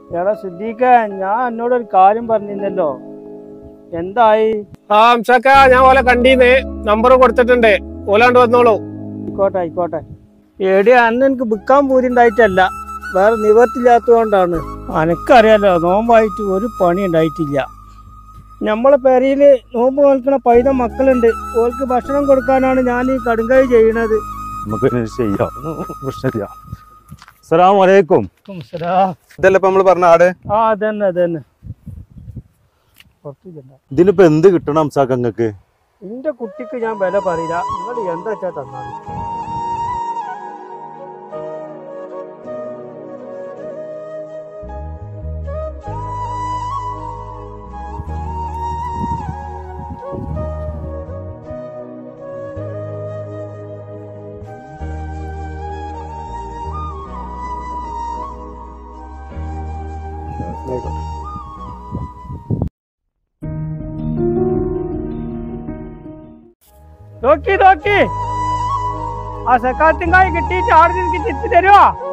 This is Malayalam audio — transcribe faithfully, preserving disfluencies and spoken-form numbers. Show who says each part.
Speaker 1: എടാ സിദ്ദീഖ, ഞാൻ എന്നോടൊരു കാര്യം പറഞ്ഞിരുന്നല്ലോ, എന്തായി?
Speaker 2: ആ അംസക്ക, ഞാൻ ഓലെ കണ്ടീന്ന് നമ്പർ കൊടുത്തിട്ടുണ്ട്, ഓലാണ്ട് വന്നോളൂ.
Speaker 1: ആയിക്കോട്ടെ ആയിക്കോട്ടെ. എടി, അന്ന് എനിക്ക് വിൽക്കാൻ പൂരിണ്ടായിട്ടല്ല, വേറെ നിവർത്തില്ലാത്തതുകൊണ്ടാണ്. അനക്കറിയാലോ, നോമ്പായിട്ട് ഒരു പണി ഉണ്ടായിട്ടില്ല. നമ്മളെ പെരയില് നോമ്പ് നോൽക്കണ പൈത മക്കളുണ്ട്, ഓൾക്ക് ഭക്ഷണം കൊടുക്കാനാണ് ഞാൻ ഈ കടുങ്കൈ ചെയ്യണത്.
Speaker 3: ഇതല്ലേ നമ്മള് പറഞ്ഞ ആട്?
Speaker 1: ആ അതന്നെ അതന്നെ.
Speaker 3: ഇതിനിപ്പോ എന്ത് കിട്ടണം അംസാക്കങ്ങക്ക്?
Speaker 1: എന്റെ കുട്ടിക്ക് ഞാൻ വില പറയില്ല, നിങ്ങൾ എന്താ വെച്ചാ തന്നാണ്. നോക്കി നോക്കി ആ സക്കാത്തിങ്കായി കിട്ടിയിട്ട് ആടെ എനിക്ക് തിരിച്ചു തരുവാ.